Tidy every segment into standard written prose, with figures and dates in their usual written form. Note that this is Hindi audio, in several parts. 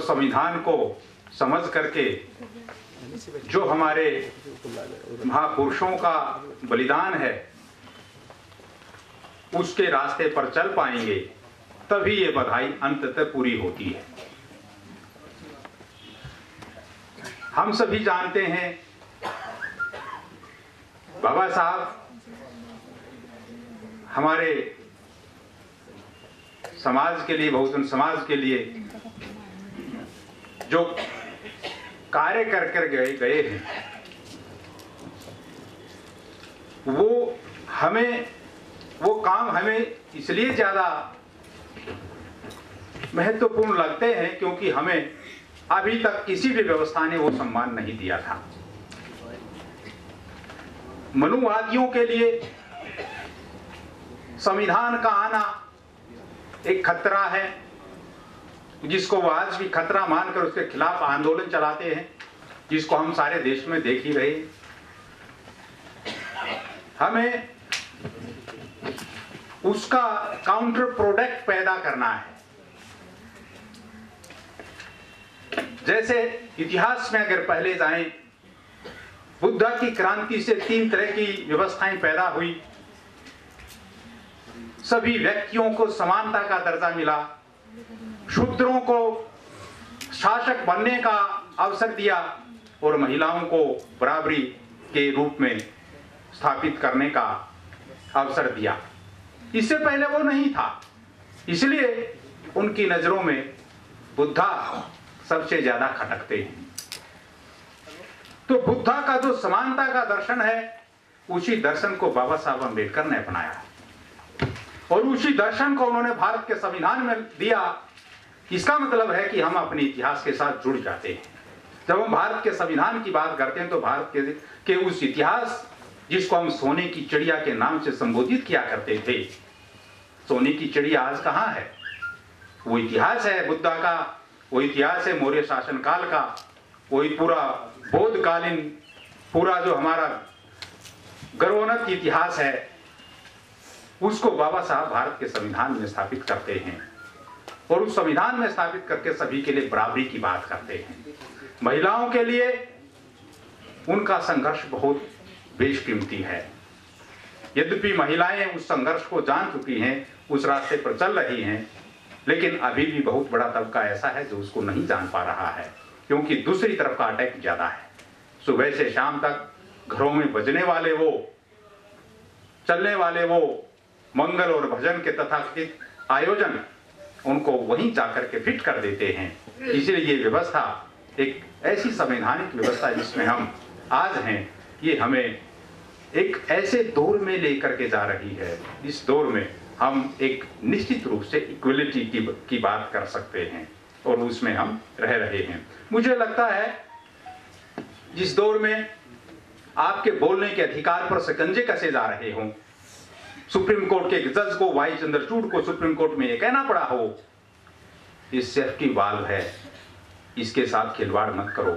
संविधान को समझ करके जो हमारे महापुरुषों का बलिदान है उसके रास्ते पर चल पाएंगे, तभी ये बधाई अंततः पूरी होती है। हम सभी जानते हैं बाबा साहब हमारे समाज के लिए, बहुजन समाज के लिए जो कार्य कर गए हैं, वो काम हमें इसलिए ज्यादा महत्वपूर्ण लगते हैं क्योंकि हमें अभी तक किसी भी व्यवस्था ने वो सम्मान नहीं दिया था। मनुवादियों के लिए संविधान का आना एक खतरा है, जिसको वो आज भी खतरा मानकर उसके खिलाफ आंदोलन चलाते हैं, जिसको हम सारे देश में देख ही रहे। हमें उसका काउंटर प्रोडक्ट पैदा करना है। जैसे इतिहास में अगर पहले जाएं, बुद्ध की क्रांति से 3 तरह की व्यवस्थाएं पैदा हुई। सभी व्यक्तियों को समानता का दर्जा मिला, शूद्रों को शासक बनने का अवसर दिया और महिलाओं को बराबरी के रूप में स्थापित करने का अवसर दिया। इससे पहले वो नहीं था, इसलिए उनकी नजरों में बुद्धा सबसे ज्यादा खटकते हैं। तो बुद्धा का जो समानता का दर्शन है, उसी दर्शन को बाबा साहब अम्बेडकर ने अपनाया और उसी दर्शन को उन्होंने भारत के संविधान में दिया। इसका मतलब है कि हम अपने इतिहास के साथ जुड़ जाते हैं। जब हम भारत के संविधान की बात करते हैं तो भारत के उस इतिहास जिसको हम सोने की चिड़िया के नाम से संबोधित किया करते थे, सोने की चिड़िया आज कहाँ है? वो इतिहास है बुद्धा का, वो इतिहास है मौर्य शासनकाल का, वही पूरा बौद्धकालीन पूरा जो हमारा गर्वोन्नत इतिहास है, उसको बाबा साहब भारत के संविधान में स्थापित करते हैं और उस संविधान में स्थापित करके सभी के लिए बराबरी की बात करते हैं। महिलाओं के लिए उनका संघर्ष बहुत बेशकीमती है। यद्यपि महिलाएं उस संघर्ष को जान चुकी हैं, उस रास्ते पर चल रही हैं, लेकिन अभी भी बहुत बड़ा तबका ऐसा है जो उसको नहीं जान पा रहा है, क्योंकि दूसरी तरफ का अटैक ज्यादा है। सुबह से शाम तक घरों में बजने वाले वो, चलने वाले वो मंगल और भजन के तथाकथित आयोजन उनको वहीं जाकर के फिट कर देते हैं। इसलिए ये व्यवस्था एक ऐसी संवैधानिक व्यवस्था जिसमें हम आज हैं, ये हमें एक ऐसे दौर में लेकर के जा रही है, इस दौर में हम एक निश्चित रूप से इक्वलिटी की बात कर सकते हैं और उसमें हम रह रहे हैं। मुझे लगता है जिस दौर में आपके बोलने के अधिकार पर शिकंजे कसे जा रहे हों, सुप्रीम कोर्ट के जज को, वाई चंद्रचूड़ को सुप्रीम कोर्ट में ये कहना पड़ा हो, ये सेफ्टी वाल्व है, इसके साथ खिलवाड़ मत करो,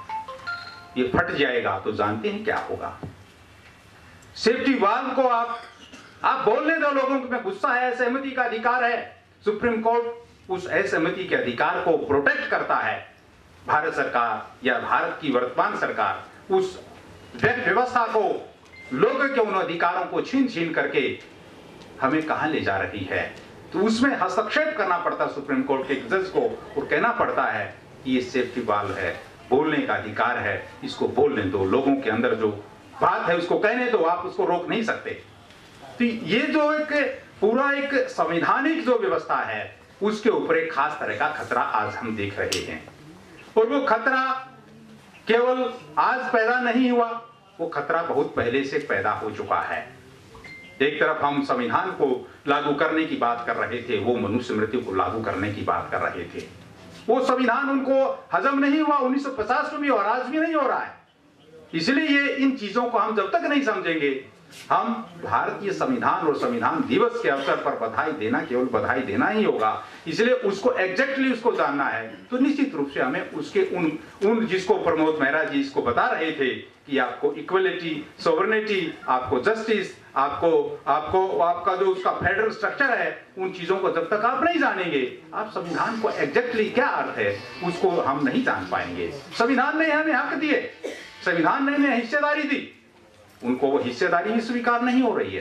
ये फट जाएगा तो जानते हैं क्या होगा। सेफ्टी वाल्व को आप बोलने दो लोगों में गुस्सा है, असहमति का अधिकार है। सुप्रीम कोर्ट उस असहमति के अधिकार को प्रोटेक्ट करता है। भारत सरकार या भारत की वर्तमान सरकार उस व्यवस्था को, लोगों के उन अधिकारों को छीन करके हमें कहां ले जा रही है, तो उसमें हस्तक्षेप करना पड़ता सुप्रीम कोर्ट के जज को और कहना पड़ता है कि ये सेफ्टी वाल्व है, बोलने का अधिकार है, इसको बोलने दो, लोगों के अंदर जो बात है उसको कहने दो, आप उसको रोक नहीं सकते। तो ये जो एक पूरा एक संवैधानिक जो व्यवस्था है, उसके ऊपर एक खास तरह का खतरा आज हम देख रहे हैं। और वो खतरा केवल आज पैदा नहीं हुआ, वो खतरा बहुत पहले से पैदा हो चुका है। एक तरफ हम संविधान को लागू करने की बात कर रहे थे, वो मनुष्य मृत्यु को लागू करने की बात कर रहे थे। वो संविधान उनको हजम नहीं हुआ, 1950 में भी और आज भी नहीं हो रहा है। इसलिए ये इन चीजों को हम जब तक नहीं समझेंगे हम भारतीय संविधान और संविधान दिवस के अवसर पर बधाई देना, केवल बधाई देना ही होगा। इसलिए उसको एग्जैक्टली उसको जानना है तो निश्चित रूप से हमें उसके उन जिसको प्रमोद मेहरा जी इसको बता रहे थे कि आपको इक्वलिटी, सोवरेनिटी, आपको जस्टिस, आपका जो उसका फेडरल स्ट्रक्चर है, उन चीजों को जब तक आप नहीं जानेंगे, आप संविधान को एग्जैक्टली क्या अर्थ है उसको हम नहीं जान पाएंगे। संविधान ने हमें हक दिए, संविधान ने हमें हिस्सेदारी दी, उनको वो हिस्सेदारी भी स्वीकार नहीं हो रही है।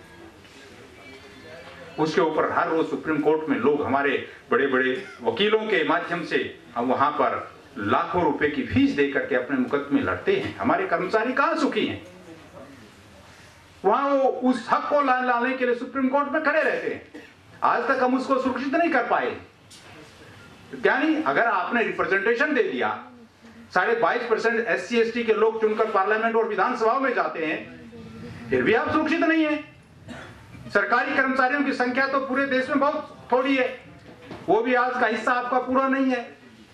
उसके ऊपर हर रोज सुप्रीम कोर्ट में लोग, हमारे बड़े बड़े वकीलों के माध्यम से हम वहां पर लाखों रुपए की फीस देकर के अपने मुकदमे लड़ते हैं। हमारे कर्मचारी कहां सुखी हैं? वहां वो उस हक को लाने के लिए सुप्रीम कोर्ट में खड़े रहते हैं। आज तक हम उसको सुरक्षित नहीं कर पाए। यानी अगर आपने रिप्रेजेंटेशन दे दिया, 22.5% SC ST के लोग चुनकर पार्लियामेंट और विधानसभा में जाते हैं, फिर भी आप सुरक्षित नहीं है। सरकारी कर्मचारियों की संख्या तो पूरे देश में बहुत थोड़ी है, वो भी आज का हिस्सा आपका पूरा नहीं है।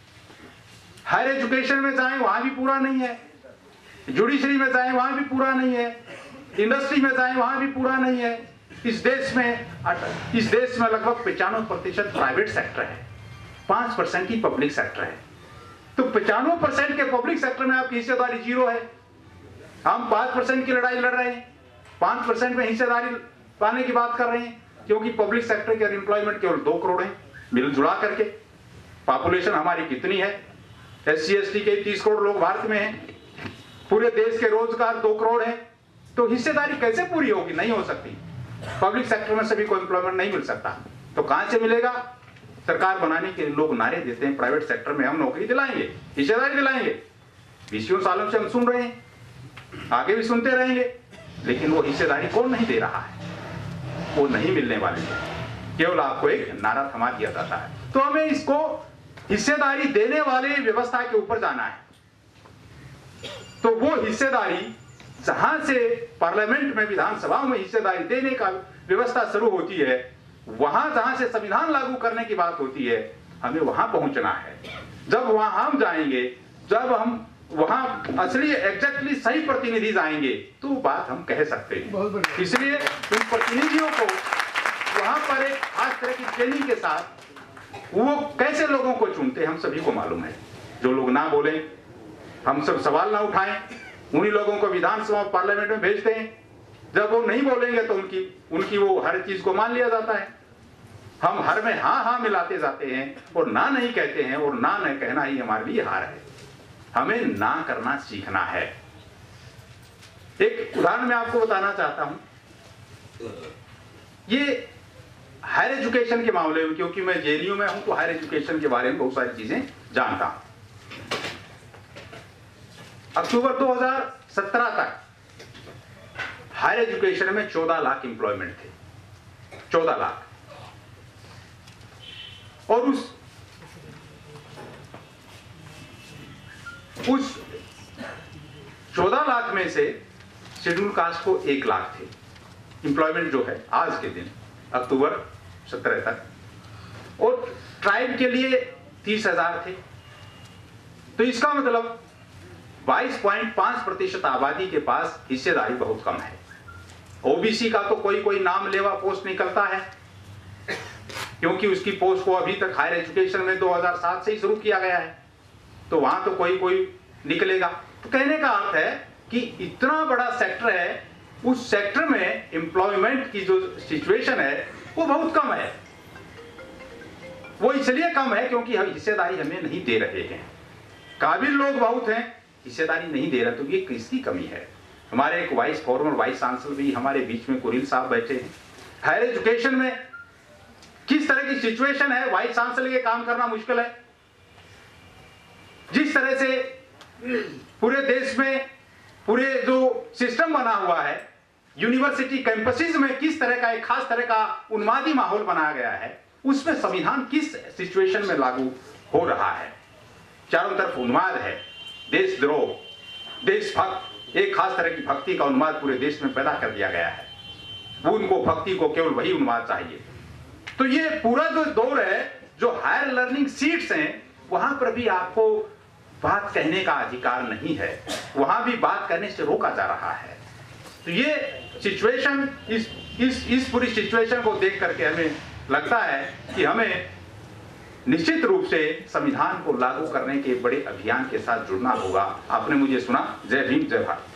हायर एजुकेशन में जाएं वहां भी पूरा नहीं है, जुडिशरी में जाएं वहां भी पूरा नहीं है, इंडस्ट्री में जाएं वहां भी पूरा नहीं है। इस देश में लगभग 95% प्राइवेट सेक्टर है, 5% ही पब्लिक सेक्टर है। तो 95% के पब्लिक सेक्टर में आपकी हिस्सेदारी जीरो है। हम 5% की लड़ाई लड़ रहे हैं, 5% में हिस्सेदारी पाने की बात कर रहे हैं, क्योंकि पब्लिक सेक्टर के अनएम्प्लॉयमेंट केवल 2 करोड़ है मिल जुला करके। पॉपुलेशन हमारी कितनी है? SC ST के 30 करोड़ लोग भारत में हैं, पूरे देश के रोजगार 2 करोड़ है। तो हिस्सेदारी कैसे पूरी होगी? नहीं हो सकती। पब्लिक सेक्टर में सभी को एम्प्लॉयमेंट नहीं मिल सकता, तो कहां से मिलेगा? सरकार बनाने के लोग नारे देते हैं प्राइवेट सेक्टर में हम नौकरी दिलाएंगे, हिस्सेदारी दिलाएंगे। 20 सालों से हम सुन रहे हैं, आगे भी सुनते रहेंगे, लेकिन वो हिस्सेदारी कौन नहीं दे रहा है? वो नहीं मिलने वाली है, केवल आपको एक नारा थमा दिया जाता है। तो हमें इसको हिस्सेदारी देने वाले व्यवस्था के ऊपर जाना है। तो वो हिस्सेदारी जहां से पार्लियामेंट में, विधानसभा में हिस्सेदारी देने का व्यवस्था शुरू होती है, वहां जहां से संविधान लागू करने की बात होती है, हमें वहां पहुंचना है। जब वहां हम जाएंगे, जब हम वहां असली एग्जैक्टली सही प्रतिनिधि जाएंगे, तो बात हम कह सकते हैं। इसलिए उन प्रतिनिधियों को वहां पर एक खास तरह की ट्रेनिंग के साथ वो कैसे लोगों को चुनते हैं हम सभी को मालूम है। जो लोग ना बोले, हम सब सवाल ना उठाएं, उन्हीं लोगों को विधानसभा पार्लियामेंट में भेजते हैं। जब वो नहीं बोलेंगे तो उनकी वो हर चीज को मान लिया जाता है। हम हर में हाँ मिलाते जाते हैं और ना नहीं कहते हैं, और ना नहीं कहना ही हमारे लिए हार है। हमें ना करना सीखना है। एक उदाहरण मैं आपको बताना चाहता हूं। ये हायर एजुकेशन के मामले में, क्योंकि मैं JNU में हूं तो हायर एजुकेशन के बारे में बहुत सारी चीजें जानता हूं। अक्टूबर 2017 तक हायर एजुकेशन में 14 लाख एम्प्लॉयमेंट थे, 14 लाख। और उस 14 लाख में से शेड्यूल कास्ट को 1 लाख थे एम्प्लॉयमेंट जो है आज के दिन अक्टूबर 17 तक, और ट्राइब के लिए 30,000 थे। तो इसका मतलब 22.5% आबादी के पास हिस्सेदारी बहुत कम है। OBC का तो कोई नाम लेवा पोस्ट निकलता है, क्योंकि उसकी पोस्ट को अभी तक हायर एजुकेशन में 2007 से ही शुरू किया गया है, तो वहां तो कोई निकलेगा। तो कहने का अर्थ है कि इतना बड़ा सेक्टर है, उस सेक्टर में एम्प्लॉयमेंट की जो सिचुएशन है वो बहुत कम है। वो इसलिए कम है क्योंकि हम हिस्सेदारी हमें नहीं दे रहे हैं। काबिल लोग बहुत हैं, हिस्सेदारी नहीं दे रहे, तो ये किसकी कमी है? हमारे एक फॉर्मर वाइस चांसलर भी हमारे बीच में कुरिल साहब बैठे हैं। हायर एजुकेशन में किस तरह की सिचुएशन है, वाइस चांसलर के काम करना मुश्किल है। जिस तरह से पूरे देश में पूरे जो सिस्टम बना हुआ है, यूनिवर्सिटी कैंपसेस में किस तरह का एक खास तरह का उन्मादी माहौल बनाया गया है, उसमें संविधान किस सिचुएशन में लागू हो रहा है। चारों तरफ उन्माद है, देशद्रोह, देशभक्त, एक खास तरह की भक्ति का उन्माद पूरे देश में पैदा कर दिया गया है। वो उनको भक्ति को केवल वही उन्माद चाहिए। तो ये पूरा जो दौर है, जो हायर लर्निंग सीट्स हैं, वहां पर भी आपको बात कहने का अधिकार नहीं है, वहां भी बात करने से रोका जा रहा है। तो ये सिचुएशन, इस पूरी सिचुएशन को देख करके हमें लगता है कि हमें निश्चित रूप से संविधान को लागू करने के बड़े अभियान के साथ जुड़ना होगा। आपने मुझे सुना। जय भीम, जय भारत।